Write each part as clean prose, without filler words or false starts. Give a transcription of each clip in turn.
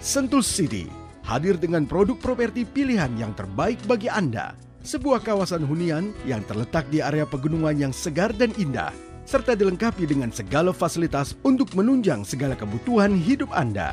Sentul City hadir dengan produk properti pilihan yang terbaik bagi Anda. Sebuah kawasan hunian yang terletak di area pegunungan yang segar dan indah, serta dilengkapi dengan segala fasilitas untuk menunjang segala kebutuhan hidup Anda.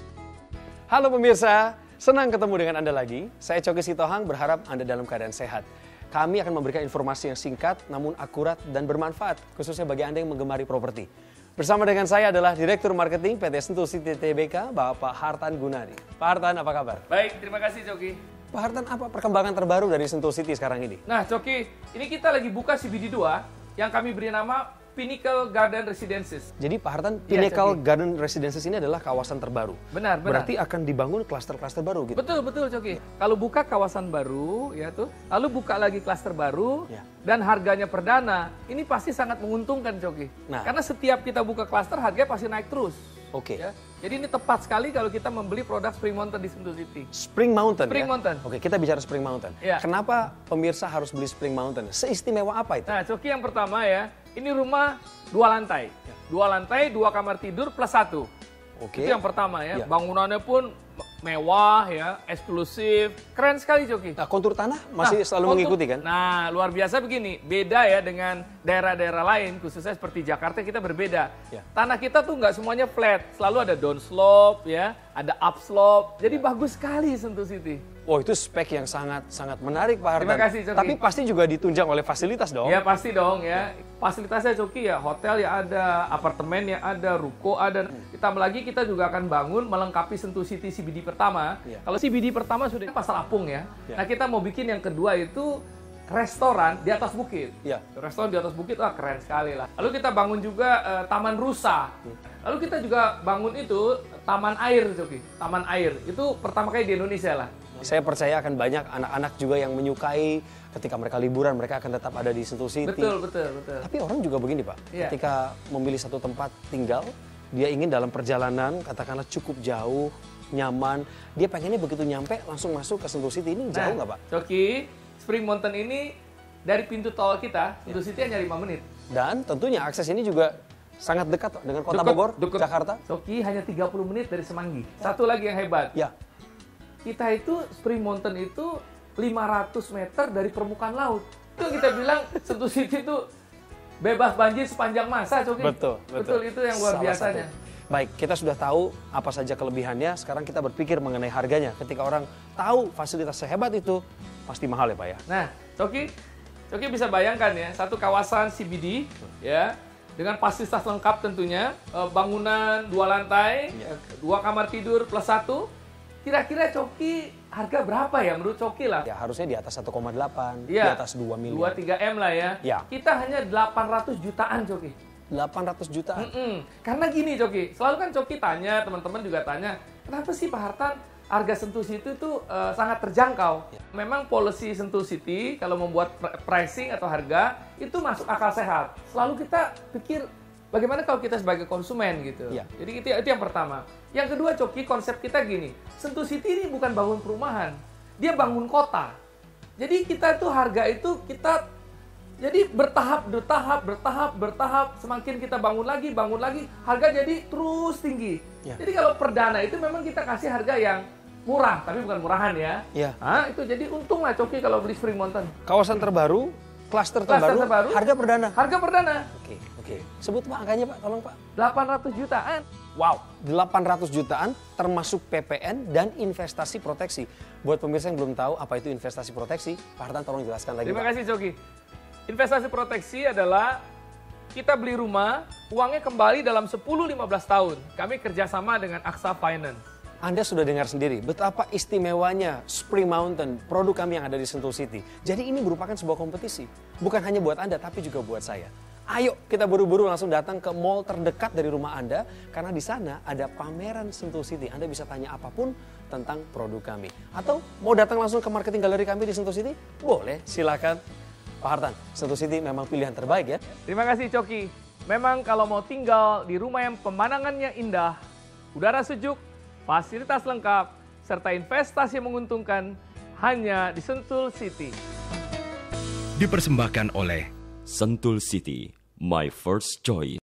Halo pemirsa, senang ketemu dengan Anda lagi. Saya Choky Sitohang, berharap Anda dalam keadaan sehat. Kami akan memberikan informasi yang singkat namun akurat dan bermanfaat, khususnya bagi Anda yang menggemari properti. Bersama dengan saya adalah Direktur Marketing PT Sentul City Tbk, Bapak Hartan Gunadi. Pak Hartan, apa kabar? Baik, terima kasih Choky. Pak Hartan, apa perkembangan terbaru dari Sentul City sekarang ini? Nah Choky, ini kita lagi buka CBD 2 yang kami beri nama Pinnacle Garden Residences. Jadi Pak Hartan, Iya, Pinnacle Choky. Garden Residences ini adalah kawasan terbaru. Benar. Berarti akan dibangun klaster-klaster baru gitu? Betul Choky. Kalau buka kawasan baru, ya tuh, lalu buka lagi klaster baru, Ya. dan harganya perdana, ini pasti sangat menguntungkan Choky. Nah. Karena setiap kita buka klaster, harganya pasti naik terus. Oke. Ya. Jadi ini tepat sekali kalau kita membeli produk Spring Mountain di Sentul City. Spring Mountain Spring ya? Mountain. Oke, kita bicara Spring Mountain. Ya. Kenapa pemirsa harus beli Spring Mountain? Seistimewa apa itu? Nah Choky, yang pertama ya, ini rumah 2 lantai. 2 lantai, 2 kamar tidur plus 1. Oke. Itu yang pertama ya. Iya. Bangunannya pun mewah ya, eksklusif, keren sekali Choky. Nah, kontur tanah masih selalu mengikuti kan? Nah, luar biasa begini, beda ya dengan daerah-daerah lain, khususnya seperti Jakarta kita berbeda. Ya. Tanah kita tuh nggak semuanya flat, selalu ada downslope ya, ada upslope. Jadi bagus sekali Sentul City. Oh, itu spek yang sangat menarik Pak Hartan. Terima kasih, Choky. Tapi pasti juga ditunjang oleh fasilitas dong. Ya pasti dong ya. Fasilitasnya Choky ya, hotel ya ada, apartemen ya ada, ruko ada. Ditambah lagi kita juga akan bangun melengkapi Sentul City CBD pertama. Ya. Kalau CBD pertama sudah Pasar Apung ya. Ya. Nah kita mau bikin yang kedua itu restoran di atas bukit. Ya. Restoran di atas bukit, wah keren sekali lah. Lalu kita bangun juga Taman Rusa. Lalu kita juga bangun itu Taman Air Choky. Taman Air, itu pertama kali di Indonesia lah. Saya percaya akan banyak anak-anak juga yang menyukai ketika mereka liburan, mereka akan tetap ada di Sentul City. Betul. Tapi orang juga begini Pak, Iya. ketika memilih satu tempat tinggal, dia ingin dalam perjalanan, katakanlah cukup jauh, nyaman, dia pengennya begitu nyampe langsung masuk ke Sentul City. Ini jauh nggak Pak? Choky, Spring Mountain ini dari pintu tol kita, Sentul City hanya 5 menit. Dan tentunya akses ini juga sangat dekat Pak, dengan Kota Dekat, Bogor, dekat. Jakarta. Choky hanya 30 menit dari Semanggi. Satu lagi yang hebat. Ya, Kita itu Spring Mountain itu 500 meter dari permukaan laut. Itu kita bilang Sentul City itu bebas banjir sepanjang masa, Choky. betul. Itu yang luar Salah biasanya. satu. Baik, kita sudah tahu apa saja kelebihannya. Sekarang kita berpikir mengenai harganya. Ketika orang tahu fasilitas sehebat itu, pasti mahal ya Pak ya. Nah, Choky bisa bayangkan ya, satu kawasan CBD ya, dengan fasilitas lengkap tentunya, bangunan 2 lantai, 2 kamar tidur plus 1. Kira-kira Choky harga berapa ya menurut Choky lah? Ya harusnya di atas 1,8, di Iya. atas 2 miliar. 2-3 M lah ya. Ya. Kita hanya 800 jutaan Choky. 800 jutaan. Karena gini Choky, selalu kan Choky tanya, teman-teman juga tanya, kenapa sih Pak Hartan harga Sentul City itu sangat terjangkau? Ya. Memang policy Sentul City kalau membuat pricing atau harga itu masuk akal sehat. Selalu kita pikir bagaimana kalau kita sebagai konsumen gitu. Ya. Jadi itu yang pertama. Yang kedua Choky, konsep kita gini, Sentul City ini bukan bangun perumahan, dia bangun kota. Jadi kita tuh harga itu kita jadi bertahap, semakin kita bangun lagi, harga jadi terus tinggi. Ya. Jadi kalau perdana itu memang kita kasih harga yang murah, tapi bukan murahan ya. Ya. Itu jadi untung lah Choky kalau beli Spring Mountain. Kawasan terbaru, klaster Klaster terbaru, terbaru. harga perdana. Harga perdana Oke. Sebut Pak angkanya Pak, tolong Pak. 800 jutaan. Wow, 800 jutaan termasuk PPN dan investasi proteksi. Buat pemirsa yang belum tahu apa itu investasi proteksi, Pak Hartan tolong jelaskan lagi Terima Pak. kasih Choky. Investasi proteksi adalah kita beli rumah, uangnya kembali dalam 10-15 tahun. Kami kerjasama dengan Aksa Finance. Anda sudah dengar sendiri betapa istimewanya Spring Mountain, produk kami yang ada di Sentul City. Jadi ini merupakan sebuah kompetisi. Bukan hanya buat Anda, tapi juga buat saya. Ayo kita buru-buru langsung datang ke mall terdekat dari rumah Anda. Karena di sana ada pameran Sentul City. Anda bisa tanya apapun tentang produk kami. Atau mau datang langsung ke marketing galeri kami di Sentul City? Boleh, silakan. Pak Hartan, Sentul City memang pilihan terbaik ya. Terima kasih Choky. Memang kalau mau tinggal di rumah yang pemandangannya indah, udara sejuk, fasilitas lengkap, serta investasi yang menguntungkan, hanya di Sentul City. Dipersembahkan oleh Sentul City, my first choice.